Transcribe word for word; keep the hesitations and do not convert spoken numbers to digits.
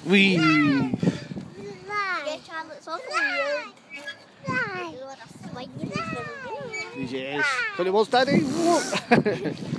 Whee! Yeah, Charlotte's awful weird. Yes. But it was Daddy. Whoa.